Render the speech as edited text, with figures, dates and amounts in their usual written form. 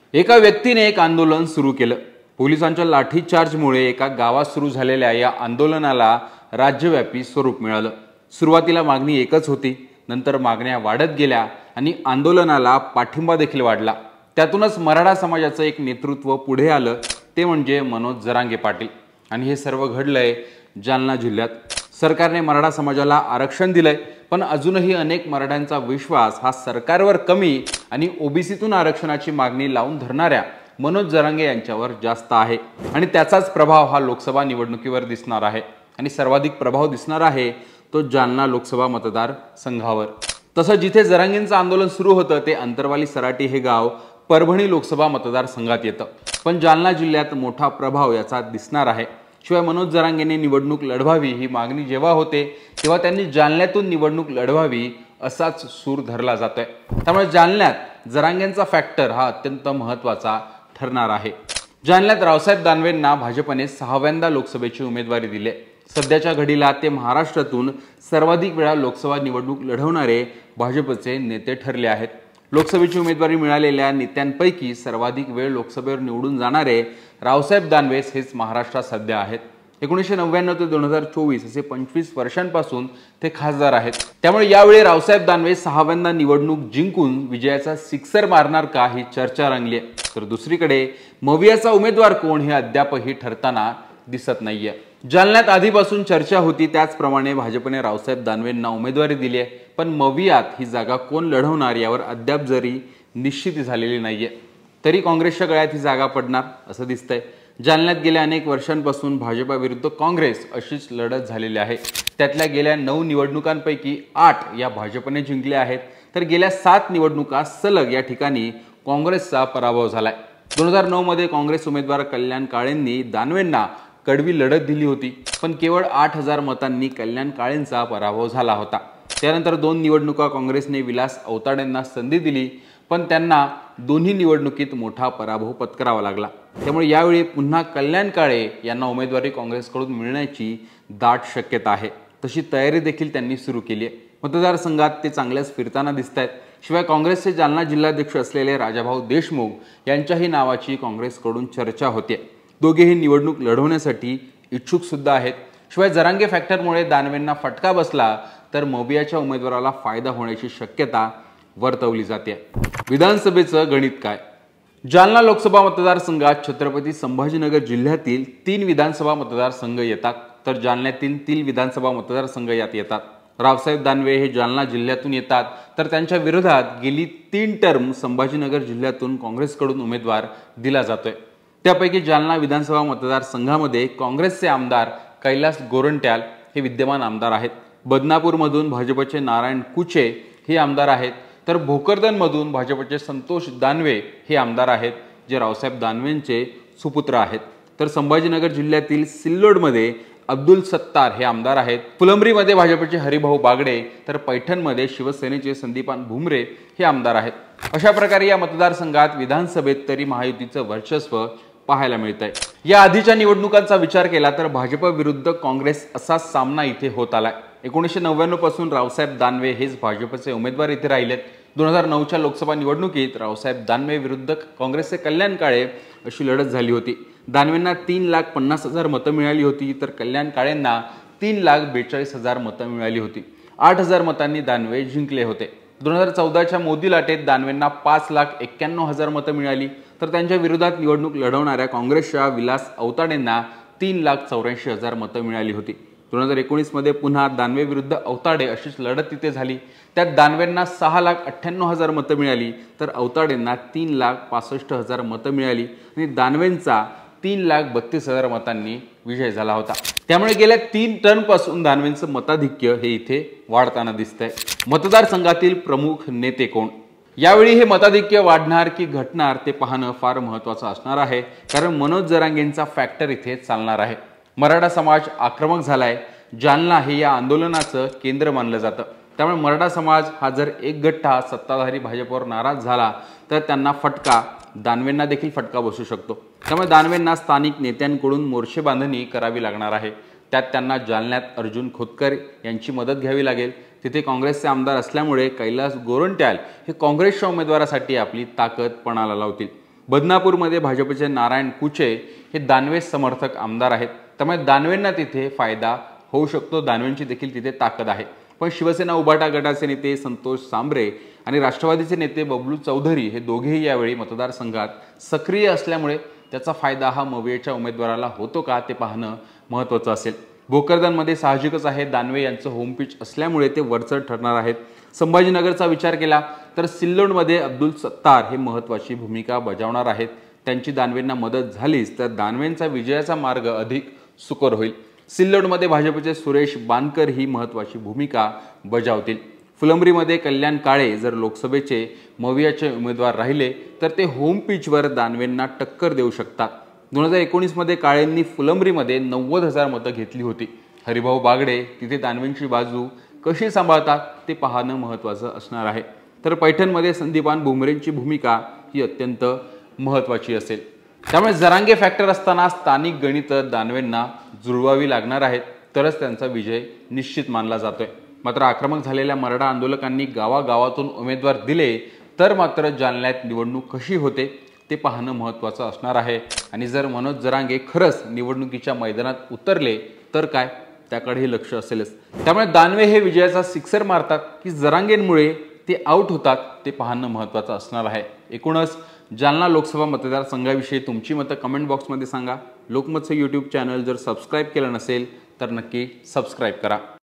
एका व्यक्तीने एक आंदोलन सुरू केलं। पोलिसांच्या लाठीचार्जमुळे एका गावात सुरू झालेल्या या आंदोलनाला राज्यव्यापी स्वरूप मिळालं। सुरुवातीला मागणी एकच होती, नंतर मागण्या वाढत गेल्या आणि आंदोलनाला पाठिंबा देखील वाढला। त्यातूनच मराठा समाजाचं एक नेतृत्व पुढे आलं, ते म्हणजे मनोज जरांगे पाटील। आणि हे सर्व घडलंय जालना जिल्ह्यात। सरकारने मराठा समाजाला आरक्षण दिलंय, पण अजूनही अनेक मराठ्यांचा विश्वास हा सरकारवर कमी आणि ओबीसीतून आरक्षणाची मागणी लावून धरणाऱ्या मनोज जरांगे यांच्यावर जास्त आहे। आणि त्याचाच प्रभाव हा लोकसभा निवडणुकीवर दिसणार आहे आणि सर्वाधिक प्रभाव दिसणार आहे तो जालना लोकसभा मतदार संघावर। तसं जिथे जरांगेंचं आंदोलन सुरू होतं ते अंतरवाली सराटी हे गाव परभणी लोकसभा मतदारसंघात येतं, पण जालना जिल्ह्यात मोठा प्रभाव याचा दिसणार आहे। शिवाय मनोज जरांगेंनी निवडणूक लढवावी ही मागणी जेव्हा होते तेव्हा त्यांनी जालन्यातून निवडणूक लढवावी असाच सूर धरला जातोय। त्यामुळे जालन्यात जरांगेंचा फॅक्टर हा अत्यंत महत्त्वाचा ठरणार आहे। जालन्यात रावसाहेब दानवेंना भाजपने 6व्यांदा लोकसभेची उमेदवारी दिली। सध्याच्या घडीला ते महाराष्ट्रातून सर्वाधिक वेळा लोकसभा निवडणूक लढवणारे भाजपचे नेते ठरले आहेत। लोकसभेची उमेदवारी मिळालेल्या नेत्यांपैकी सर्वाधिक वेळ लोकसभेवर निवडून जाणारे रावसाहेब दानवेस हेच महाराष्ट्रात सध्या आहेत। 1999 ते 2024 असे 25 वर्षांपासून ते खासदार आहेत। त्यामुळे यावेळी रावसाहेब दानवे 6व्यांदा निवडणूक जिंकून विजयाचा सिक्सर मारणार का ही चर्चा रंगली आहे। तर दुसरीकडे मवियाचा उमेदवार कोण हे अद्यापही ठरताना दिसत नाहीये। जालन्यात आधीपासून चर्चा होती त्याचप्रमाणे भाजपने रावसाहेब दानवेंना उमेदवारी दिली आहे, पण मवियात ही जागा कोण लढवणार यावर अद्याप जरी निश्चिती झालेली नाहीये, तरी काँग्रेसच्या गळ्यात ही जागा पडणार असं दिसतंय। जालन्यात गेल्या अनेक वर्षांपासून भाजपा विरुद्ध काँग्रेस अशीच लढत झालेली आहे। त्यातल्या गेल्या 9 निवडणुकांपैकी 8 या भाजपने जिंकल्या आहेत, तर गेल्या 7 निवडणुका सलग या ठिकाणी काँग्रेसचा पराभव झालाय। 2009 मध्ये काँग्रेस उमेदवार कल्याण काळेंनी दानवेंना कडवी लढत दिली होती, पण केवळ 8000 मतांनी कल्याण काळेंचा पराभव झाला होता। त्यानंतर 2 निवडणुका काँग्रेसने विलास औताडेंना संधी दिली, पण त्यांना दोन्ही निवडणुकीत मोठा पराभव पत्करावा लागला। त्यामुळे यावेळी पुन्हा कल्याण काळे यांना उमेदवारी काँग्रेसकडून मिळण्याची दाट शक्यता आहे। तशी तयारी देखील त्यांनी सुरू केली आहे। मतदारसंघात ते चांगल्याच फिरताना दिसतायत। शिवाय काँग्रेसचे जालना जिल्हाध्यक्ष असलेले राजाभाऊ देशमुख यांच्याही नावाची काँग्रेसकडून चर्चा होते। दोघेही निवडणूक लढवण्यासाठी इच्छुक सुद्धा आहेत। शिवाय जरांगे फॅक्टरमुळे दानवेंना फटका बसला तर मवियाच्या उमेदवाराला फायदा होण्याची शक्यता वर्तवली जाते। विधानसभेचं गणित काय? जालना लोकसभा मतदारसंघात छत्रपती संभाजीनगर जिल्ह्यातील 3 विधानसभा मतदारसंघ येतात, तर जालन्यातील 3 विधानसभा मतदारसंघ यात येतात। रावसाहेब दानवे हे जालना जिल्ह्यातून येतात, तर त्यांच्या विरोधात गेली 3 टर्म संभाजीनगर जिल्ह्यातून काँग्रेसकडून उमेदवार दिला जातोय। त्यापैकी जालना विधानसभा मतदारसंघामध्ये काँग्रेसचे आमदार कैलास गोरंट्याल हे विद्यमान आमदार आहेत। बदनापूरमधून भाजपचे नारायण कुचे हे आमदार आहेत, तर भोकरदनमधून भाजपचे संतोष दानवे हे आमदार आहेत, जे रावसाहेब दानवेंचे सुपुत्र आहेत। तर संभाजीनगर जिल्ह्यातील सिल्लोडमध्ये अब्दुल सत्तार हे आमदार आहेत। फुलंब्रीमध्ये भाजपचे हरिभाऊ बागडे, तर पैठणमध्ये शिवसेनेचे संदीपान भुमरे हे आमदार आहेत। अशा प्रकारे या मतदारसंघात विधानसभेत तरी महायुतीचं वर्चस्व पाहायला मिळतंय। या आधीच्या निवडणुकांचा विचार केला तर भाजप विरुद्ध काँग्रेस असा सामना इथे होत आलाय। 1999 पासून रावसाहेब दानवे हेच भाजपचे उमेदवार इथे राहिलेत। 2009च्या लोकसभा निवडणुकीत रावसाहेब दानवे विरुद्ध काँग्रेसचे कल्याण काळे अशी लढत झाली होती। दानवेंना 3,50,000 मतं मिळाली होती, तर कल्याण काळेंना 3,42,000 मतं मिळाली होती। 8,000 मतांनी दानवे जिंकले होते। 2014च्या मोदी लाटेत दानवेंना 5,91,000 मतं मिळाली, तर त्यांच्या विरोधात निवडणूक लढवणाऱ्या काँग्रेसच्या विलास औताडेंना 3,84,000 मतं मिळाली होती। 2019 मध्ये पुन्हा दानवे विरुद्ध औताडे अशीच लढत तिथे झाली। त्यात दानवेंना 6,98,000 मतं मिळाली, तर औताडेंना 3,65,000 मतं मिळाली आणि दानवेंचा 3,32,000 मतांनी विजय झाला होता। त्यामुळे गेल्या 3 टर्मपासून दानवेंचं मताधिक्य हे इथे वाढताना दिसतंय। मतदारसंघातील प्रमुख नेते कोण? यावेळी हे मताधिक्य वाढणार की घटणार ते पाहणं फार महत्त्वाचं असणार आहे, कारण मनोज जरांगेंचा फॅक्टर इथे चालणार आहे। मराठा समाज आक्रमक झालाय। जालना हे या आंदोलनाचं केंद्र मानलं जातं। त्यामुळे मराठा समाज हा जर एक गठ्ठा सत्ताधारी भाजपवर नाराज झाला तर त्यांना फटका, दानवेंना देखील फटका बसू शकतो। त्यामुळे दानवेंना स्थानिक नेत्यांकडून मोर्चे बांधणी करावी लागणार आहे। त्यात त्यांना जालन्यात अर्जुन खोतकर यांची मदत घ्यावी लागेल। तिथे काँग्रेसचे आमदार असल्यामुळे कैलास गोरंट्याल हे काँग्रेसच्या उमेदवारासाठी आपली ताकद पणाला लावतील। बदनापूरमध्ये भाजपचे नारायण कुचे हे दानवे समर्थक आमदार आहेत, त्यामुळे दानवेंना तिथे फायदा होऊ शकतो, दानवेंची देखील तिथे ताकद आहे। पण शिवसेना उभाटा गटाचे नेते संतोष सांबरे आणि राष्ट्रवादीचे नेते बबलू चौधरी हे दोघेही यावेळी मतदारसंघात सक्रिय असल्यामुळे त्याचा फायदा हा मवियाच्या उमेदवाराला होतो का ते पाहणं महत्त्वाचं असेल। भोकरदनमध्ये साहजिकच आहे, दानवे यांचं होम पिच असल्यामुळे ते वरचढ ठरणार आहेत। संभाजीनगरचा विचार केला तर सिल्लोडमध्ये अब्दुल सत्तार हे महत्त्वाची भूमिका बजावणार आहेत। त्यांची दानवेंना मदत झालीच तर दानवेंचा विजयाचा मार्ग अधिक सुकर होईल। सिल्लोडमध्ये भाजपचे सुरेश बानकर ही महत्त्वाची भूमिका बजावतील। फुलंब्रीमध्ये कल्याण काळे जर लोकसभेचे मवियाचे उमेदवार राहिले तर ते होम पिचवर दानवेंना टक्कर देऊ शकतात। 2019 मध्ये काळेंनी फुलंब्रीमध्ये 90,000 मतं घेतली होती। हरिभाऊ बागडे तिथे दानवेंची बाजू कशी सांभाळतात ते पाहणं महत्त्वाचं असणार आहे। तर पैठणमध्ये संदीपान भुमरेंची भूमिका ही अत्यंत महत्त्वाची असेल। त्यामुळे जरांगे फॅक्टर असताना स्थानिक गणित दानवेंना जुळवावी लागणार आहेत, तरच त्यांचा विजय निश्चित मानला जातोय। मात्र आक्रमक झालेल्या मराठा आंदोलकांनी गावागावातून उमेदवार दिले तर मात्र जालन्यात निवडणूक कशी होते ते पाहणं महत्त्वाचं असणार आहे। आणि जर मनोज जरांगे खरंच निवडणुकीच्या मैदानात उतरले तर काय, त्याकडेही लक्ष असेलच। त्यामुळे दानवे हे विजयाचा सिक्सर मारतात की जरांगेंमुळे ते आउट होतात ते पाहणं महत्त्वाचं असणार आहे। एकूणच जालना लोकसभा मतदारसंघाविषयी तुमची मतं कमेंट बॉक्समध्ये सांगा। लोकमतचं यूट्यूब चॅनल जर सबस्क्राईब केलं नसेल तर नक्की सबस्क्राईब करा।